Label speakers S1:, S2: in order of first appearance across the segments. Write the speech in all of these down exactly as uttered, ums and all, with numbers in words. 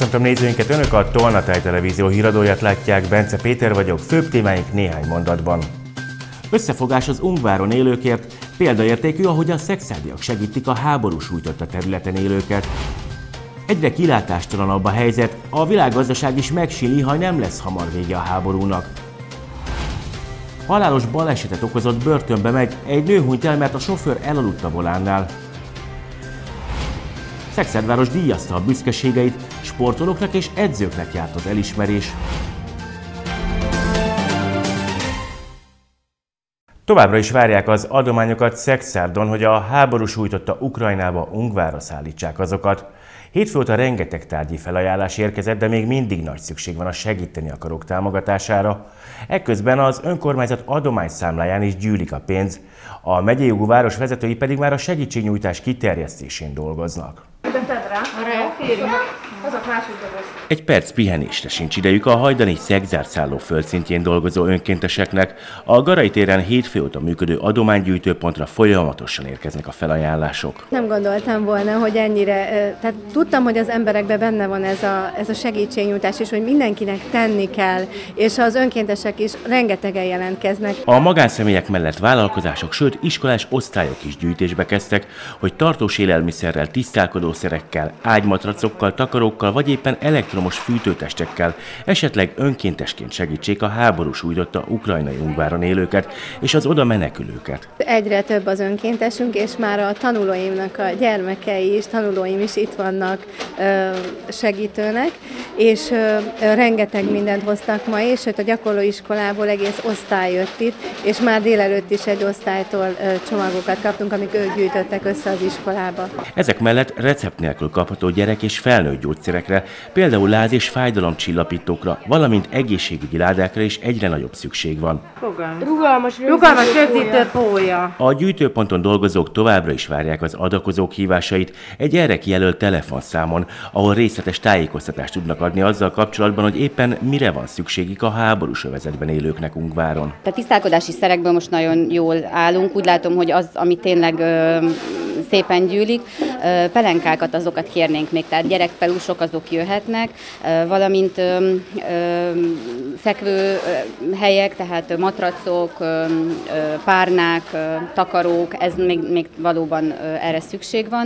S1: Köszöntöm nézőinket, Önök a Tolnatáj Televízió híradóját látják, Bence Péter vagyok, főbb témáink néhány mondatban. Összefogás az Ungváron élőkért, példaértékű, ahogy a szexádiak segítik a háború sújtotta területen élőket. Egyre kilátástalanabb a helyzet, a világgazdaság is megsíli, ha nem lesz hamar vége a háborúnak. Halálos balesetet okozott börtönbe megy, egy nő hunyt el, mert a sofőr elaludt a volánnál. Szexádváros díjazta a büszkeségeit, sportolóknak és edzőknek járt az elismerés. Továbbra is várják az adományokat Szexárdon, hogy a háború sújtotta Ukrajnába, Ungvárra szállítsák azokat. Hétfő óta rengeteg tárgyi felajánlás érkezett, de még mindig nagy szükség van a segíteni akarók támogatására. Ekközben az önkormányzat adományszámláján is gyűlik a pénz, a megyei jogú város vezetői pedig már a segítségnyújtás kiterjesztésén dolgoznak. Egy perc pihenésre sincs idejük a hajdani Szegzár szálló földszintjén dolgozó önkénteseknek. A Garai téren hétfő óta működő adománygyűjtőpontra folyamatosan érkeznek a felajánlások.
S2: Nem gondoltam volna, hogy ennyire, tehát tudtam, hogy az emberekben benne van ez a, ez a segítségnyújtás, és hogy mindenkinek tenni kell, és az önkéntesek is rengetegen jelentkeznek.
S1: A magánszemélyek mellett vállalkozások, sőt iskolás osztályok is gyűjtésbe kezdtek, hogy tartós élelmiszerrel, tisztálkodószerekkel, ágymatracokkal, takarókkal vagy éppen elektromos fűtőtestekkel, esetleg önkéntesként segítsék a háború sújtotta ukrajnai Ungváron élőket és az oda menekülőket.
S2: Egyre több az önkéntesünk, és már a tanulóimnak a gyermekei is, tanulóim is itt vannak segítőnek, és rengeteg mindent hoztak ma is, sőt a gyakorlóiskolából egész osztály jött itt, és már délelőtt is egy osztálytól csomagokat kaptunk, amik ők gyűjtöttek össze az iskolába.
S1: Ezek mellett recept nélkül kapható gyerek és felnőtt gyógyszerekre, például láz- és fájdalomcsillapítókra, valamint egészségügyi ládákra is egyre nagyobb szükség van.
S3: Rugalmas, rugalmas rögzítő pólya.
S1: A gyűjtőponton dolgozók továbbra is várják az adakozók hívásait egy erre kijelölt telefonszámon, ahol részletes tájékoztatást tudnak adni azzal kapcsolatban, hogy éppen mire van szükségük a háborús övezetben élőknek Ungváron.
S4: A tisztálkodási szerekből most nagyon jól állunk. Úgy látom, hogy az, ami tényleg ö, szépen gyűlik, ö, pelenkákat azokat kérnénk még, tehát gyerekpelusok azok jöhetnek, ö, valamint ö, ö, fekvő helyek, tehát matracok, ö, ö, párnák, ö, takarók, ez még, még valóban ö, erre szükség van.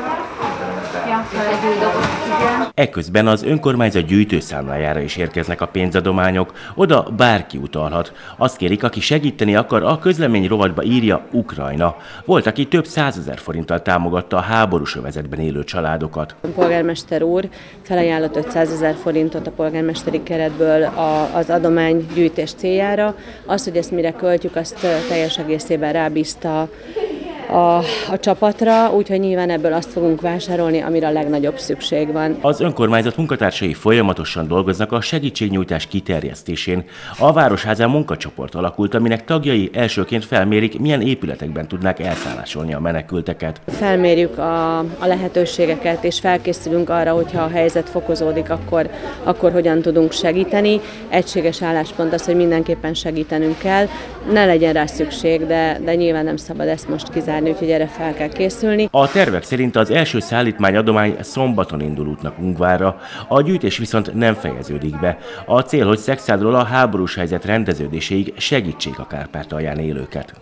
S1: Ekközben az önkormányzat gyűjtőszámlájára is érkeznek a pénzadományok, oda bárki utalhat. Azt kérik, aki segíteni akar, a közlemény rovatba írja Ukrajna. Volt, aki több százezer forinttal támogatta a háborús övezetben élő családokat.
S5: A polgármester úr felajánlott ötszázezer forintot a polgármesteri keretből a, az adománygyűjtés céljára. Azt, hogy ezt mire költjük, azt teljes egészében rábízta A, a csapatra, úgyhogy nyilván ebből azt fogunk vásárolni, amire a legnagyobb szükség van.
S1: Az önkormányzat munkatársai folyamatosan dolgoznak a segítségnyújtás kiterjesztésén. A Városházán munkacsoport alakult, aminek tagjai elsőként felmérik, milyen épületekben tudnák elszállásolni a menekülteket.
S5: Felmérjük a, a lehetőségeket, és felkészülünk arra, hogyha a helyzet fokozódik, akkor, akkor hogyan tudunk segíteni. Egységes álláspont az, hogy mindenképpen segítenünk kell. Ne legyen rá szükség, de, de nyilván nem szabad ezt most kizárni. Úgyhogy erre fel kell készülni.
S1: A tervek szerint az első szállítmányadomány szombaton indul útnak Ungvárra, a gyűjtés viszont nem fejeződik be. A cél, hogy Szexádról a háborús helyzet rendeződéséig segítsék a Kárpátalján élőket.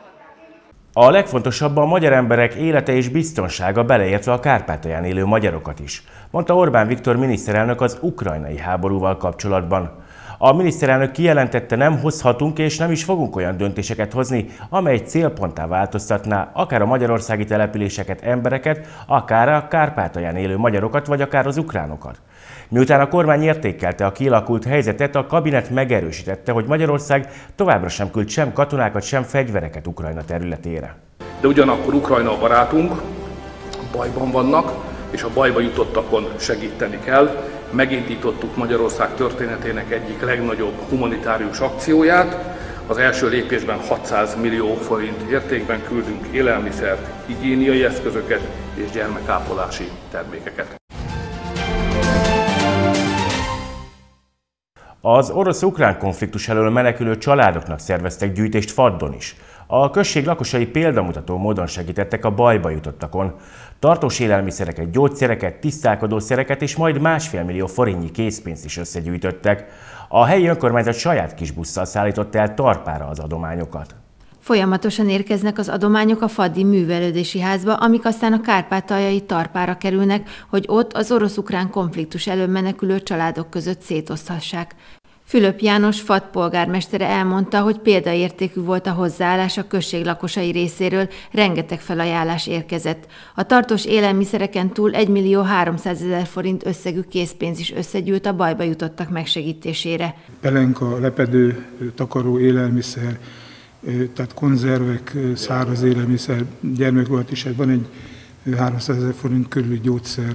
S1: A legfontosabb a magyar emberek élete és biztonsága, beleértve a Kárpátalján élő magyarokat is, mondta Orbán Viktor miniszterelnök az ukrajnai háborúval kapcsolatban. A miniszterelnök kijelentette, nem hozhatunk és nem is fogunk olyan döntéseket hozni, amely célponttá változtatná akár a magyarországi településeket, embereket, akár a Kárpátalján élő magyarokat, vagy akár az ukránokat. Miután a kormány értékelte a kialakult helyzetet, a kabinet megerősítette, hogy Magyarország továbbra sem küld sem katonákat, sem fegyvereket Ukrajna területére.
S6: De ugyanakkor Ukrajna a barátunk, bajban vannak, és a bajba jutottakon segíteni kell. Megindítottuk Magyarország történetének egyik legnagyobb humanitárius akcióját. Az első lépésben hatszáz millió forint értékben küldünk élelmiszert, higiéniai eszközöket és gyermekápolási termékeket.
S1: Az orosz-ukrán konfliktus elől menekülő családoknak szerveztek gyűjtést Faddon is. A község lakosai példamutató módon segítettek a bajba jutottakon. Tartós élelmiszereket, gyógyszereket, tisztálkodószereket és majd másfél millió forintnyi készpénzt is összegyűjtöttek. A helyi önkormányzat saját kis busszal szállította el Tarpára az adományokat.
S7: Folyamatosan érkeznek az adományok a faddi művelődési házba, amik aztán a kárpátaljai Tarpára kerülnek, hogy ott az orosz-ukrán konfliktus elől menekülő családok között szétoszthassák. Fülöp János Fadd polgármestere elmondta, hogy példaértékű volt a hozzáállás a község lakosai részéről, rengeteg felajánlás érkezett. A tartós élelmiszereken túl egymillió háromszázezer forint összegű készpénz is összegyűlt a bajba jutottak megsegítésére.
S8: Pelenka, lepedő, takaró, élelmiszer, tehát konzervek, száraz élelmiszer, gyermekvolt is, van egy háromszázezer forint körüli gyógyszer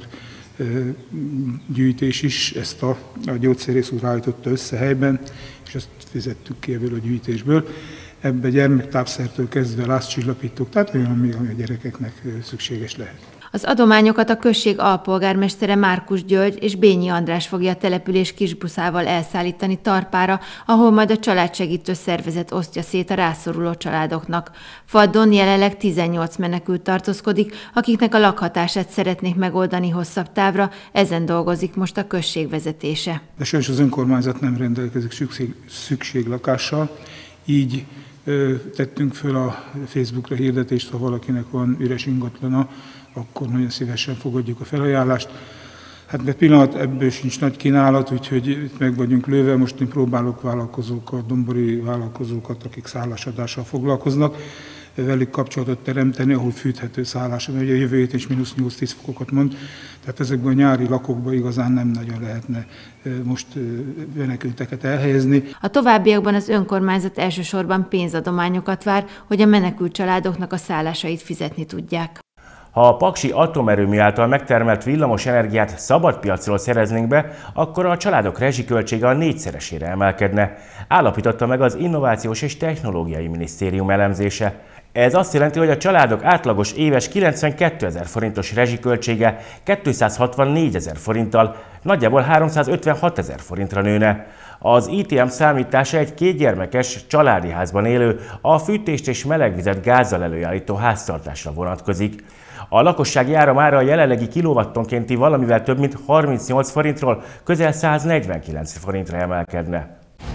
S8: gyűjtés is, ezt a, a gyógyszerész úr állította össze helyben, és ezt fizettük ki ebből a gyűjtésből. Ebbe gyermektápszertől kezdve lázcsillapítók, tehát olyan, ami a gyerekeknek szükséges lehet.
S7: Az adományokat a község alpolgármestere Márkus György és Bényi András fogja a település kisbuszával elszállítani Tarpára, ahol majd a családsegítő szervezet osztja szét a rászoruló családoknak. Faddon jelenleg tizennyolc menekült tartózkodik, akiknek a lakhatását szeretnék megoldani hosszabb távra, ezen dolgozik most a község vezetése.
S8: De sajnos az önkormányzat nem rendelkezik szükség, szükséglakással, így ö, tettünk föl a Facebookra hirdetést, ha valakinek van üres ingatlana, akkor nagyon szívesen fogadjuk a felajánlást. Hát de pillanat ebből sincs nagy kínálat, úgyhogy itt meg vagyunk lőve. Most én próbálok vállalkozókat, dombori vállalkozókat, akik szállásadással foglalkoznak, velük kapcsolatot teremteni, ahol fűthető szállás, mert ugye a jövő hét is mínusz nyolc-tíz fokokat mond, tehát ezekben a nyári lakókban igazán nem nagyon lehetne most menekülteket elhelyezni.
S7: A továbbiakban az önkormányzat elsősorban pénzadományokat vár, hogy a menekült családoknak a szállásait fizetni tudják.
S1: Ha a paksi atomerőmű által megtermelt villamos energiát szabad piacról szereznénk be, akkor a családok rezsiköltsége a négyszeresére emelkedne, állapította meg az Innovációs és Technológiai Minisztérium elemzése. Ez azt jelenti, hogy a családok átlagos éves kilencvenkétezer forintos rezsiköltsége kétszázhatvannégy forinttal, nagyjából háromszázötvenhatezer forintra nőne. Az i té em számítása egy kétgyermekes családi házban élő, a fűtést és melegvizet gázzal előállító háztartásra vonatkozik. A lakossági ára már a jelenlegi kilowattonkénti valamivel több mint harmincnyolc forintról közel száznegyvenkilenc forintra emelkedne.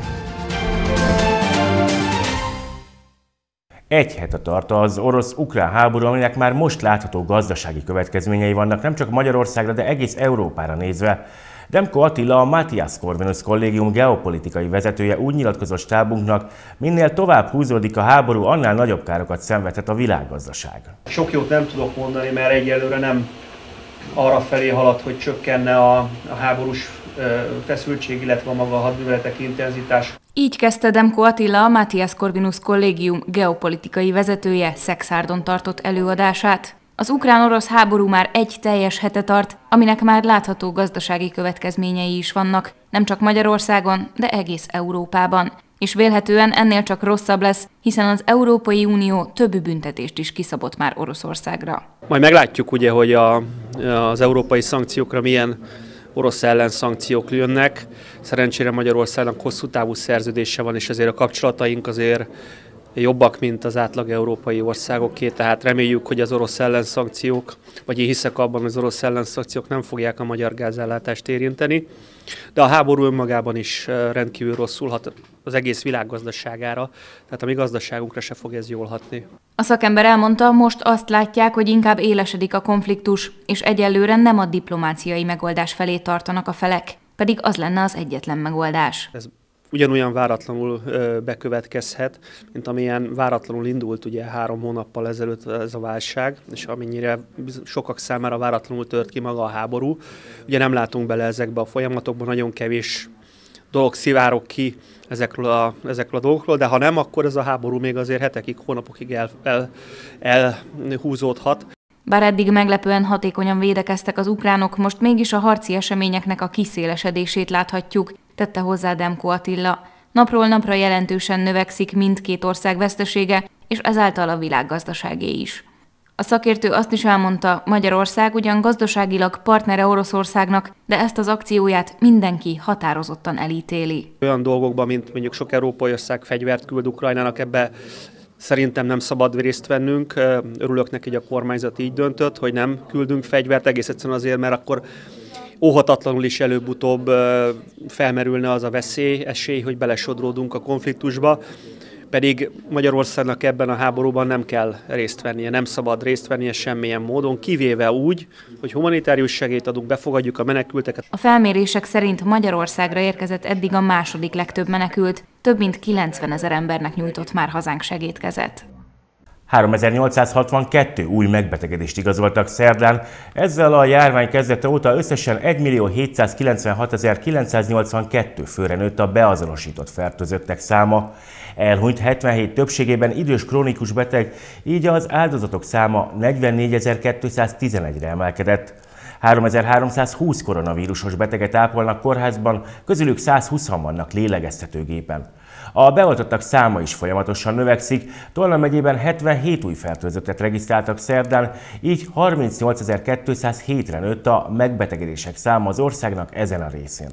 S1: Egy hete tart az orosz-ukrán háború, aminek már most látható gazdasági következményei vannak nem csak Magyarországra, de egész Európára nézve. Demko Attila, a Matthias Corvinus Kollégium geopolitikai vezetője úgy nyilatkozott stábunknak, minél tovább húzódik a háború, annál nagyobb károkat szenvedhet a világgazdaság.
S9: Sok jót nem tudok mondani, mert egyelőre nem arra felé halad, hogy csökkenne a, a háborús feszültség, illetve a maga a hadműveletek intenzitás.
S10: Így kezdte Demko Attila, a Matthias Corvinus Kollégium geopolitikai vezetője Szekszárdon tartott előadását. Az ukrán-orosz háború már egy teljes hete tart, aminek már látható gazdasági következményei is vannak, nem csak Magyarországon, de egész Európában. És vélhetően ennél csak rosszabb lesz, hiszen az Európai Unió több büntetést is kiszabott már Oroszországra.
S9: Majd meglátjuk ugye, hogy a, az európai szankciókra milyen orosz ellen szankciók jönnek. Szerencsére Magyarországnak hosszú távú szerződése van, és ezért a kapcsolataink azért jobbak, mint az átlag európai országoké, tehát reméljük, hogy az orosz ellenszankciók, vagy én hiszek abban, hogy az orosz ellenszankciók nem fogják a magyar gázellátást érinteni, de a háború önmagában is rendkívül rosszul hat az egész világ gazdaságára, tehát a mi gazdaságunkra se fog ez jól hatni.
S10: A szakember elmondta, most azt látják, hogy inkább élesedik a konfliktus, és egyelőre nem a diplomáciai megoldás felé tartanak a felek, pedig az lenne az egyetlen megoldás. Ez
S9: ugyanolyan váratlanul bekövetkezhet, mint amilyen váratlanul indult ugye három hónappal ezelőtt ez a válság, és amennyire sokak számára váratlanul tört ki maga a háború. Ugye nem látunk bele ezekbe a folyamatokban, nagyon kevés dolog szivárog ki ezekről a, ezekről a dolgokról, de ha nem, akkor ez a háború még azért hetekig, hónapokig el, el, elhúzódhat.
S10: Bár eddig meglepően hatékonyan védekeztek az ukránok, most mégis a harci eseményeknek a kiszélesedését láthatjuk, tette hozzá Demko Attila. Napról napra jelentősen növekszik mindkét ország vesztesége, és ezáltal a világgazdaságé is. A szakértő azt is elmondta, Magyarország ugyan gazdaságilag partnere Oroszországnak, de ezt az akcióját mindenki határozottan elítéli.
S9: Olyan dolgokban, mint mondjuk sok európai ország fegyvert küld Ukrajnának, ebbe szerintem nem szabad részt vennünk. Örülök neki, hogy a kormányzat így döntött, hogy nem küldünk fegyvert, egész egyszerűen azért, mert akkor óhatatlanul is előbb-utóbb felmerülne az a veszély, esély, hogy belesodródunk a konfliktusba. Pedig Magyarországnak ebben a háborúban nem kell részt vennie, nem szabad részt vennie semmilyen módon, kivéve úgy, hogy humanitárius segélyt adunk, befogadjuk a menekülteket.
S10: A felmérések szerint Magyarországra érkezett eddig a második legtöbb menekült, több mint kilencvenezer embernek nyújtott már hazánk segédkezet.
S1: háromezer-nyolcszázhatvankettő új megbetegedést igazoltak szerdán, ezzel a járvány kezdete óta összesen egymillió hétszázkilencvenhatezer-kilencszáznyolcvankettő főre nőtt a beazonosított fertőzöttek száma. Elhunyt hetvenhét többségében idős krónikus beteg, így az áldozatok száma negyvennégyezer-kétszáztizenegyre emelkedett. háromezer-háromszázhúsz koronavírusos beteget ápolnak kórházban, közülük százhúszan vannak lélegeztetőgépen. A beoltottak száma is folyamatosan növekszik, Tolna megyében hetvenhét új fertőzöttet regisztráltak szerdán, így harmincnyolcezer-kétszázhétre nőtt a megbetegedések száma az országnak ezen a részén.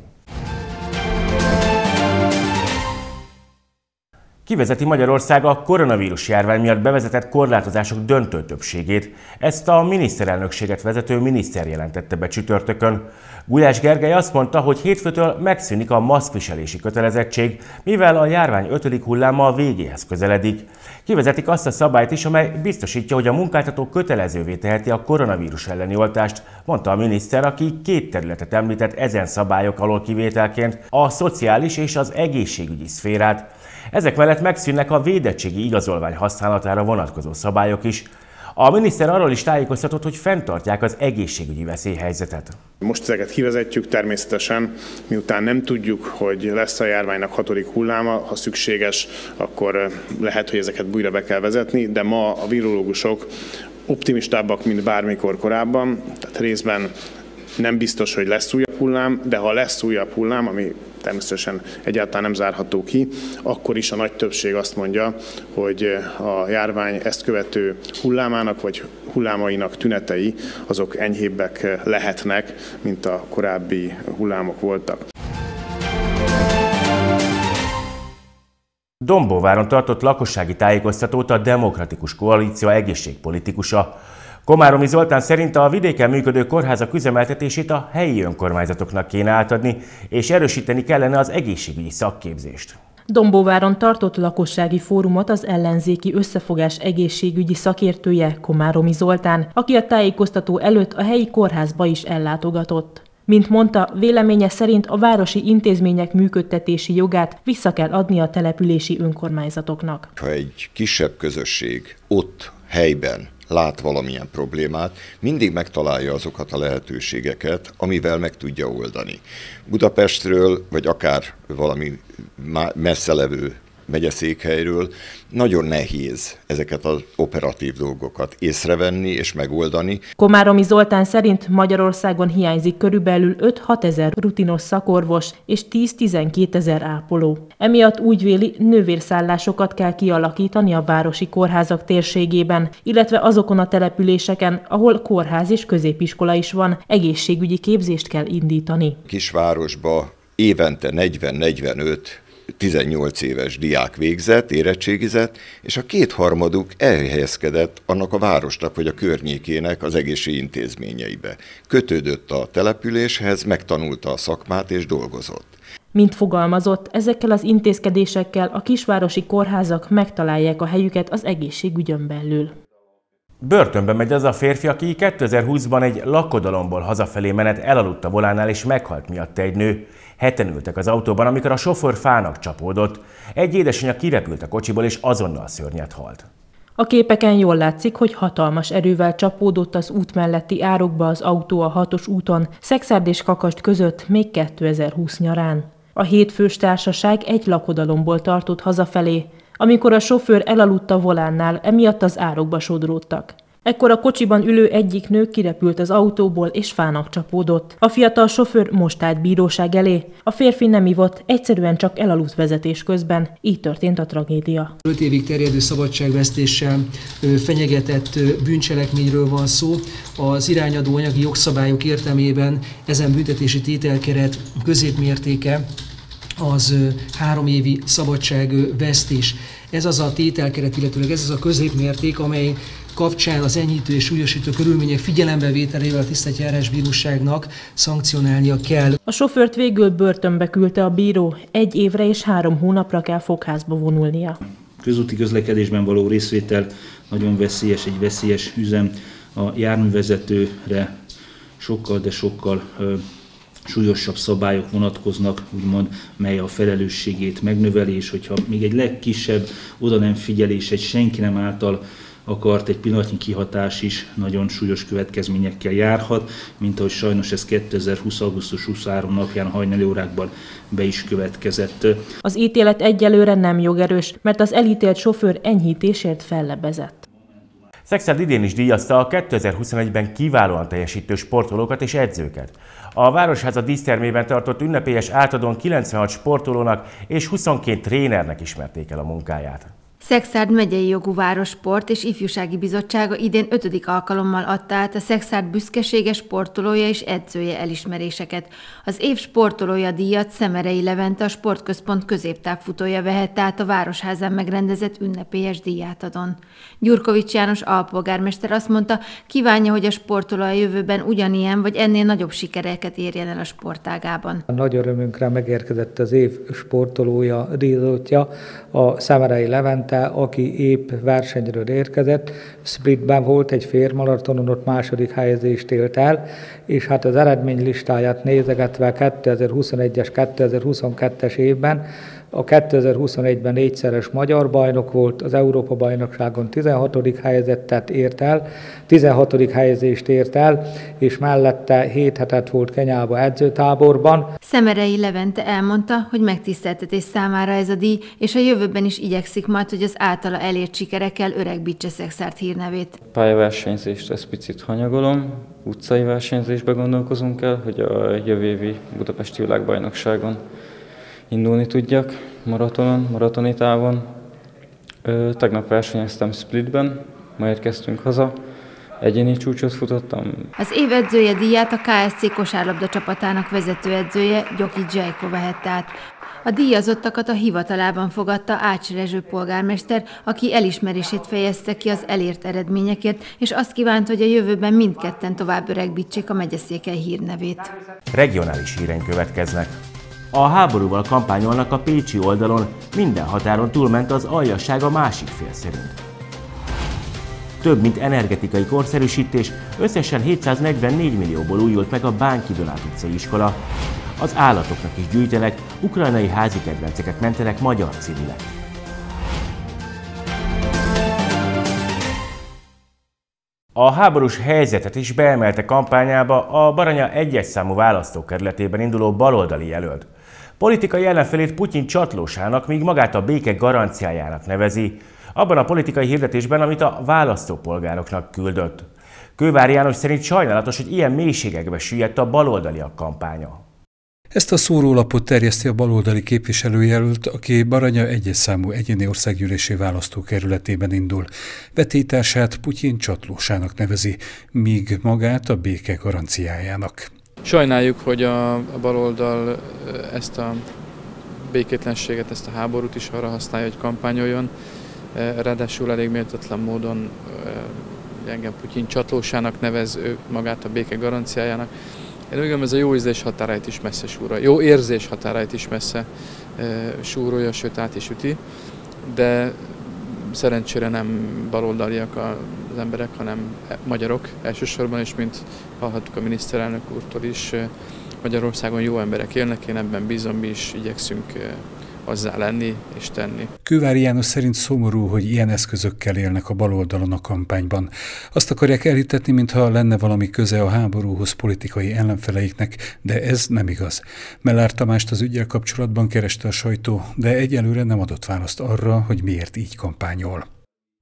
S1: Kivezeti Magyarország a koronavírus járvány miatt bevezetett korlátozások döntő többségét. Ezt a miniszterelnökséget vezető miniszter jelentette be csütörtökön. Gulyás Gergely azt mondta, hogy hétfőtől megszűnik a maszkviselési kötelezettség, mivel a járvány ötödik hulláma a végéhez közeledik. Kivezetik azt a szabályt is, amely biztosítja, hogy a munkáltató kötelezővé teheti a koronavírus elleni oltást, mondta a miniszter, aki két területet említett ezen szabályok alól kivételként, a szociális és az egészségügyi szférát. Ezek mellett megszűnnek a védettségi igazolvány használatára vonatkozó szabályok is. A miniszter arról is tájékoztatott, hogy fenntartják az egészségügyi veszélyhelyzetet.
S11: Most ezeket kivezetjük természetesen, miután nem tudjuk, hogy lesz a járványnak hatodik hulláma, ha szükséges, akkor lehet, hogy ezeket újra be kell vezetni, de ma a virológusok optimistábbak, mint bármikor korábban, tehát részben nem biztos, hogy lesz újabb hullám, de ha lesz újabb hullám, ami természetesen egyáltalán nem zárható ki, akkor is a nagy többség azt mondja, hogy a járvány ezt követő hullámának vagy hullámainak tünetei azok enyhébbek lehetnek, mint a korábbi hullámok voltak.
S1: Dombóváron tartott lakossági tájékoztatót a Demokratikus Koalíció egészségpolitikusa. Komáromi Zoltán szerint a vidéken működő kórházak üzemeltetését a helyi önkormányzatoknak kéne átadni, és erősíteni kellene az egészségügyi szakképzést.
S12: Dombóváron tartott lakossági fórumot az ellenzéki összefogás egészségügyi szakértője, Komáromi Zoltán, aki a tájékoztató előtt a helyi kórházba is ellátogatott. Mint mondta, véleménye szerint a városi intézmények működtetési jogát vissza kell adni a települési önkormányzatoknak.
S13: Ha egy kisebb közösség ott helyben lát valamilyen problémát, mindig megtalálja azokat a lehetőségeket, amivel meg tudja oldani. Budapestről, vagy akár valami messze levő megyeszékhelyről nagyon nehéz ezeket az operatív dolgokat észrevenni és megoldani.
S12: Komáromi Zoltán szerint Magyarországon hiányzik körülbelül öt-hat ezer rutinos szakorvos és tíz-tizenkét ezer ápoló. Emiatt úgy véli, nővérszállásokat kell kialakítani a városi kórházak térségében, illetve azokon a településeken, ahol kórház és középiskola is van, egészségügyi képzést kell indítani.
S13: Kisvárosba évente negyven-negyvenöt tizennyolc éves diák végzett, érettségizett, és a kétharmaduk elhelyezkedett annak a városnak vagy a környékének az egészségügyi intézményeibe. Kötődött a településhez, megtanulta a szakmát és dolgozott.
S12: Mint fogalmazott, ezekkel az intézkedésekkel a kisvárosi kórházak megtalálják a helyüket az egészségügyön belül.
S1: Börtönbe megy az a férfi, aki kétezer-húszban egy lakodalomból hazafelé menet elaludt a volánál és meghalt miatt egy nő. Heten ültek az autóban, amikor a sofőr fának csapódott. Egy édesanyja kirepült a kocsiból és azonnal szörnyet halt.
S12: A képeken jól látszik, hogy hatalmas erővel csapódott az út melletti árokba az autó a hatos úton, Szekszárd és Kakasd között még kétezer-húsz nyarán. A hétfős társaság egy lakodalomból tartott hazafelé, amikor a sofőr elaludt a volánnál, emiatt az árokba sodródtak. Ekkor a kocsiban ülő egyik nő kirepült az autóból és fának csapódott. A fiatal sofőr most állt bíróság elé. A férfi nem ivott, egyszerűen csak elaludt vezetés közben. Így történt a tragédia.
S14: öt évig terjedő szabadságvesztéssel fenyegetett bűncselekményről van szó. Az irányadó anyagi jogszabályok értelmében ezen büntetési tételkeret középmértéke az három évi szabadságvesztés. Ez az a tételkeret, illetőleg ez az a középmérték, amely kapcsán az enyhítő és súlyosító körülmények figyelembevételével a Tisztelt-Járásbíróságnak szankcionálnia kell.
S12: A sofőrt végül börtönbe küldte a bíró, egy évre és három hónapra kell fogházba vonulnia.
S15: Közúti közlekedésben való részvétel nagyon veszélyes, egy veszélyes üzem. A járművezetőre sokkal, de sokkal ö, súlyosabb szabályok vonatkoznak, úgymond, mely a felelősségét megnöveli, és hogyha még egy legkisebb oda nem figyelés, egy senki nem által akart egy pillanatnyi kihatás is nagyon súlyos következményekkel járhat, mint ahogy sajnos ez kétezer-húsz. augusztus huszonharmadika napján hajnali órákban be is következett.
S12: Az ítélet egyelőre nem jogerős, mert az elítélt sofőr enyhítésért fellebezett.
S1: Szekszárd idén is díjazta a kétezer-huszonegyben kiválóan teljesítő sportolókat és edzőket. A Városháza dísztermében tartott ünnepélyes átadón kilencvenhat sportolónak és huszonkét trénernek ismerték el a munkáját.
S7: Szekszárd megyei jogú Várossport és Ifjúsági Bizottsága idén ötödik alkalommal adta át a Szekszárd büszkesége sportolója és edzője elismeréseket. Az év sportolója díjat Szemerei Levente, a Sportközpont középtávfutója vehette át a Városházán megrendezett ünnepélyes díjátadón. Gyurkovics János alpolgármester azt mondta, kívánja, hogy a sportoló a jövőben ugyanilyen vagy ennél nagyobb sikereket érjen el a sportágában.
S16: Nagy örömünkre megérkezett az év sportolója díjazottja, a Szemerei Levente, aki épp versenyről érkezett, splitben volt, egy félmaratonon, ott második helyezést élt el, és hát az eredménylistáját nézegetve kétezer-huszonegyes, kétezer-huszonkettes évben a kétezer-huszonegyben négyszeres magyar bajnok volt, az Európa-bajnokságon tizenhatodik helyezettet ért el, tizenhatodik helyezést ért el, és mellette hét hetet volt Kenyába edzőtáborban.
S7: Szemerei Levente elmondta, hogy megtiszteltetés számára ez a díj, és a jövőben is igyekszik majd, hogy az általa elért sikerekkel öregbítse Szekszárd hírnevét.
S17: Pályaversenyzést ezt picit hanyagolom, utcai versenyzésbe gondolkozunk el, hogy a jövő évi budapesti világbajnokságon indulni tudjak maratonon, maratoni távon. Ö, tegnap versenyeztem Splitben, ma érkeztünk haza, egyéni csúcsot futottam.
S7: Az év edzője díját a ká es cé kosárlabda csapatának vezetőedzője, Gyoki Dzsajko vehette át. A díjazottakat a hivatalában fogadta Ács Rezső polgármester, aki elismerését fejezte ki az elért eredményekért, és azt kívánt, hogy a jövőben mindketten tovább öregbítsék a megyeszékhely hírnevét.
S1: Regionális híreink következnek. A háborúval kampányolnak a pécsi oldalon, minden határon túlment az aljasság a másik fél szerint. Több mint energetikai korszerűsítés, összesen hétszáznegyvennégy millióból újult meg a Bánki Donát utcai iskola. Az állatoknak is gyűjtenek, ukrajnai házi kedvenceket mentenek magyar civilek. A háborús helyzetet is beemelte kampányába a Baranya egyes számú választókerületében induló baloldali jelölt. Politikai ellenfelét Putyin csatlósának, míg magát a béke garanciájának nevezi, abban a politikai hirdetésben, amit a választópolgároknak küldött. Kővári János szerint sajnálatos, hogy ilyen mélységekbe süllyedt a baloldaliak kampánya.
S18: Ezt a szórólapot terjeszti a baloldali képviselőjelölt, aki Baranya egyes számú egyéni országgyűlési választókerületében indul. Vetétársát Putyin csatlósának nevezi, míg magát a béke garanciájának.
S19: Sajnáljuk, hogy a, a baloldal ezt a békétlenséget, ezt a háborút is arra használja, hogy kampányoljon. Ráadásul elég méltatlan módon engem Putyin csatlósának nevez, ő magát a béke garanciájának. Én úgy gondolom, ez a jó ízlés határait is messze súrolja, jó érzés határait is messze e, súrolja, sőt át is üti, de szerencsére nem baloldaliak az emberek, hanem magyarok elsősorban, és mint hallhattuk a miniszterelnök úrtól is, Magyarországon jó emberek élnek, én ebben bízom, mi is igyekszünk azzá lenni és tenni.
S18: Kővári János szerint szomorú, hogy ilyen eszközökkel élnek a baloldalon a kampányban. Azt akarják elhitetni, mintha lenne valami köze a háborúhoz politikai ellenfeleiknek, de ez nem igaz. Mellár Tamást az üggyel kapcsolatban kereste a sajtó, de egyelőre nem adott választ arra, hogy miért így kampányol.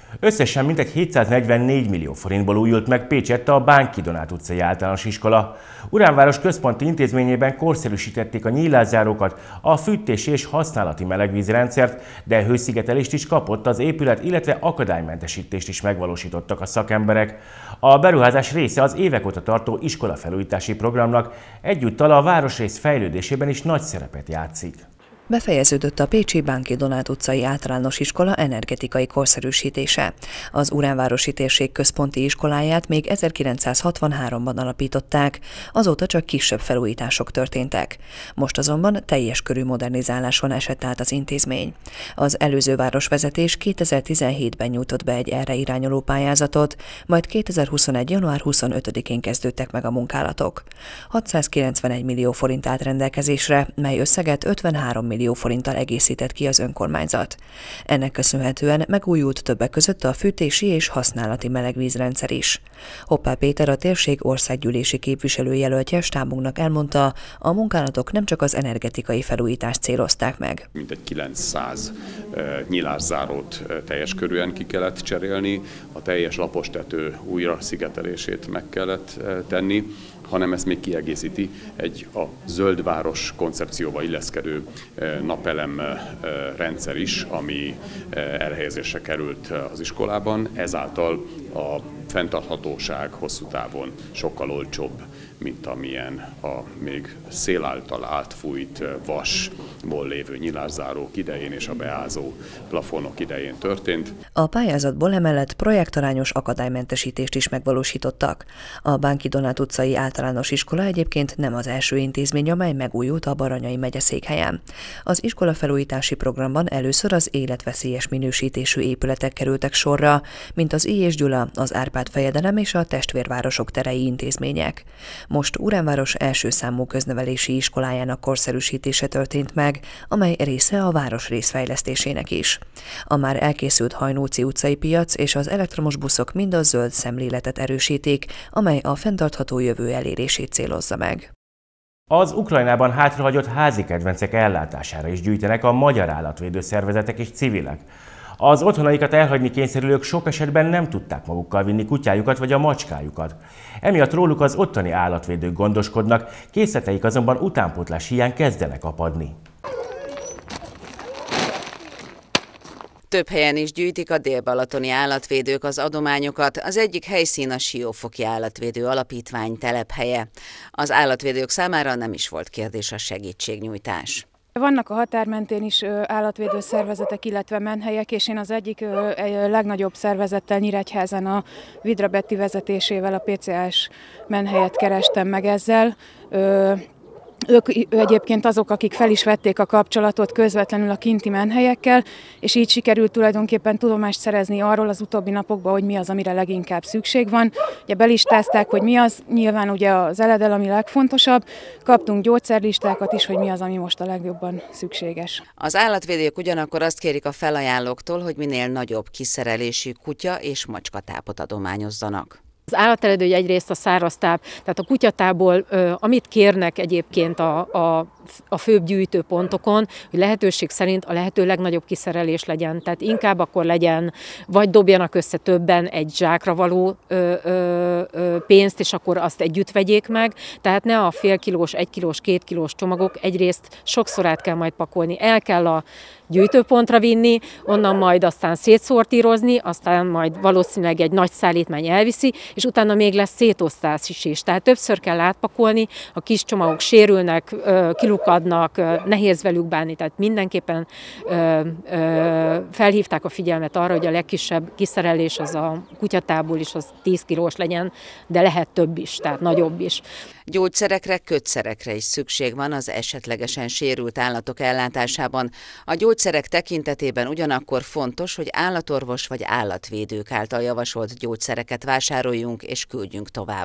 S1: Összesen mintegy hétszáznegyvennégy millió forintból újult meg Pécsett a Bánki Donát utcai általános iskola. Uránváros központi intézményében korszerűsítették a nyílászárókat, a fűtési és használati melegvízrendszert, de hőszigetelést is kapott az épület, illetve akadálymentesítést is megvalósítottak a szakemberek. A beruházás része az évek óta tartó iskolafelújítási programnak, egyúttal a városrész fejlődésében is nagy szerepet játszik.
S20: Befejeződött a pécsi Bánki Donát utcai általános iskola energetikai korszerűsítése. Az Uránvárosi térség központi iskoláját még ezerkilencszázhatvanháromban alapították, azóta csak kisebb felújítások történtek. Most azonban teljes körű modernizáláson esett át az intézmény. Az előző városvezetés kétezer-tizenhétben nyújtott be egy erre irányuló pályázatot, majd kétezer-huszonegy. január huszonötödikén kezdődtek meg a munkálatok. hatszázkilencvenegy millió forint állt rendelkezésre, mely összeget ötvenhárom millió forinttal egészített ki az önkormányzat. Ennek köszönhetően megújult többek között a fűtési és használati melegvízrendszer is. Hoppá Péter, a térség országgyűlési képviselőjelöltje stábunknak elmondta, a munkálatok nem csak az energetikai felújítást célozták meg.
S21: Mintegy kilencszáz e, nyílászárót e, teljes körűen ki kellett cserélni, a teljes lapostető újra szigetelését meg kellett e, tenni, hanem ezt még kiegészíti egy a zöldváros koncepcióba illeszkedő napelem rendszer is, ami elhelyezésre került az iskolában. Ezáltal a fenntarthatóság hosszú távon sokkal olcsóbb, mint amilyen a még szél által átfújt vasból lévő nyilászárók idején és a beázó plafonok idején történt.
S20: A pályázatból emellett projektarányos akadálymentesítést is megvalósítottak. A Bánki Donát utcai általános iskola egyébként nem az első intézmény, amely megújult a Baranyai megyeszékhelyen. Az iskolafelújítási programban először az életveszélyes minősítésű épületek kerültek sorra, mint az I. és Gyula, az Árpád-fejedelem és a testvérvárosok terei intézmények. Most Uránváros első számú köznevelési iskolájának korszerűsítése történt meg, amely része a város részfejlesztésének is. A már elkészült Hajnóci utcai piac és az elektromos buszok mind a zöld szemléletet erősítik, amely a fenntartható jövő elérését célozza meg.
S1: Az Ukrajnában hátrahagyott házi kedvencek ellátására is gyűjtenek a magyar állatvédő szervezetek és civilek. Az otthonaikat elhagyni kényszerülők sok esetben nem tudták magukkal vinni kutyájukat vagy a macskájukat. Emiatt róluk az ottani állatvédők gondoskodnak, készleteik azonban utánpótlás hiány kezdenek apadni.
S22: Több helyen is gyűjtik a dél-balatoni állatvédők az adományokat, az egyik helyszín a Siófoki Állatvédő Alapítvány telephelye. Az állatvédők számára nem is volt kérdés a segítségnyújtás.
S23: Vannak a határ mentén is állatvédő szervezetek, illetve menhelyek, és én az egyik legnagyobb szervezettel Nyíregyházán a Vidra Betti vezetésével a pé cé es menhelyet kerestem meg ezzel. Ők egyébként azok, akik fel is vették a kapcsolatot közvetlenül a kinti menhelyekkel, és így sikerült tulajdonképpen tudomást szerezni arról az utóbbi napokban, hogy mi az, amire leginkább szükség van. Ugye belistázták, hogy mi az, nyilván ugye az eledel, ami legfontosabb, kaptunk gyógyszerlistákat is, hogy mi az, ami most a legjobban szükséges.
S22: Az állatvédők ugyanakkor azt kérik a felajánlóktól, hogy minél nagyobb kiszerelésű kutya és macskatápot adományozzanak.
S24: Az állateledő egyrészt a száraztáp, tehát a kutyatából, amit kérnek egyébként a, a, a főbb gyűjtőpontokon, hogy lehetőség szerint a lehető legnagyobb kiszerelés legyen. Tehát inkább akkor legyen, vagy dobjanak össze többen egy zsákra való ö, ö, ö, pénzt, és akkor azt együtt vegyék meg. Tehát ne a fél kilós, egy kilós, két kilós csomagok, egyrészt sokszor át kell majd pakolni, el kell a gyűjtőpontra vinni, onnan majd aztán szétszortírozni, aztán majd valószínűleg egy nagy szállítmány elviszi, és utána még lesz szétosztás is is. Tehát többször kell átpakolni, a kis csomagok sérülnek, kilukadnak, nehéz velük bánni, tehát mindenképpen felhívták a figyelmet arra, hogy a legkisebb kiszerelés az a kutyatából is az tíz kilós legyen, de lehet több is, tehát nagyobb is.
S22: Gyógyszerekre, kötszerekre is szükség van az esetlegesen sérült állatok ellátásában. A gyógyszerek tekintetében ugyanakkor fontos, hogy állatorvos vagy állatvédők által javasolt gyógyszereket vásároljunk és küldjünk tovább.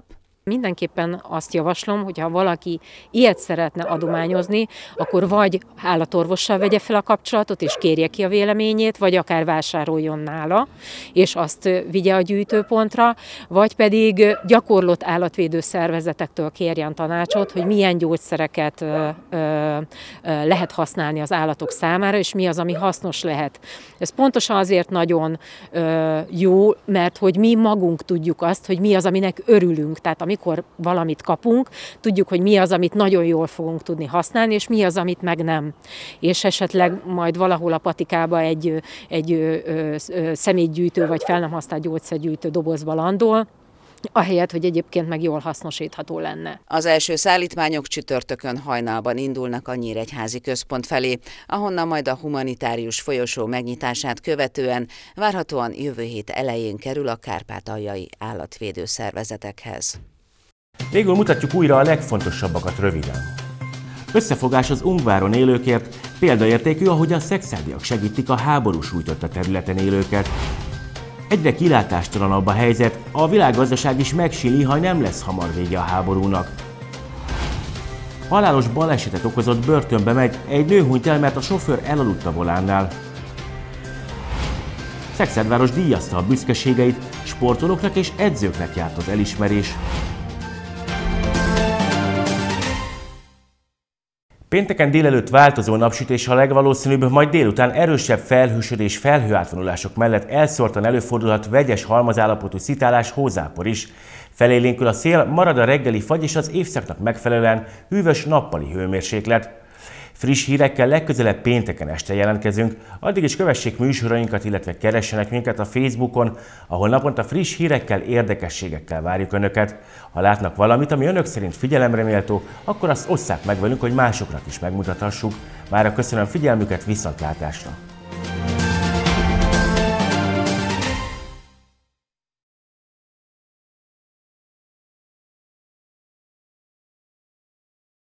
S24: Mindenképpen azt javaslom, hogy ha valaki ilyet szeretne adományozni, akkor vagy állatorvossal vegye fel a kapcsolatot, és kérje ki a véleményét, vagy akár vásároljon nála, és azt vigye a gyűjtőpontra, vagy pedig gyakorlott állatvédő szervezetektől kérjen tanácsot, hogy milyen gyógyszereket ö, ö, lehet használni az állatok számára, és mi az, ami hasznos lehet. Ez pontosan azért nagyon ö, jó, mert hogy mi magunk tudjuk azt, hogy mi az, aminek örülünk. Tehát amikor valamit kapunk, tudjuk, hogy mi az, amit nagyon jól fogunk tudni használni, és mi az, amit meg nem. És esetleg majd valahol a patikába egy, egy ö, ö, szemétgyűjtő vagy fel nem használt gyógyszergyűjtő dobozba landol, ahelyett, hogy egyébként meg jól hasznosítható lenne.
S22: Az első szállítmányok csütörtökön hajnalban indulnak a Nyíregyházi központ felé, ahonnan majd a humanitárius folyosó megnyitását követően várhatóan jövő hét elején kerül a kárpátaljai állatvédő szervezetekhez.
S1: Végül mutatjuk újra a legfontosabbakat röviden. Összefogás az Ungváron élőkért, példaértékű, ahogy a szexádiak segítik a háború sújtotta területen élőket. Egyre kilátástalanabb a helyzet, a világgazdaság is megsíli, ha nem lesz hamar vége a háborúnak. Halálos balesetet okozott börtönbe megy, egy nő hunyt el, mert a sofőr elaludt a volánnál. Szexádváros díjazta a büszkeségeit, sportolóknak és edzőknek járt az elismerés. Pénteken délelőtt változó napsütés a legvalószínűbb, majd délután erősebb felhősödés, felhőátvonulások mellett elszórtan előfordulhat vegyes halmazállapotú szitálás, hózápor is. Felélénkül a szél, marad a reggeli fagy és az évszaknak megfelelően hűvös nappali hőmérséklet. Friss hírekkel legközelebb pénteken este jelentkezünk, addig is kövessék műsorainkat, illetve keressenek minket a Facebookon, ahol naponta friss hírekkel, érdekességekkel várjuk Önöket. Ha látnak valamit, ami Önök szerint figyelemre méltó, akkor azt osszák meg velünk, hogy másoknak is megmutathassuk. Mára köszönöm figyelmüket, viszontlátásra!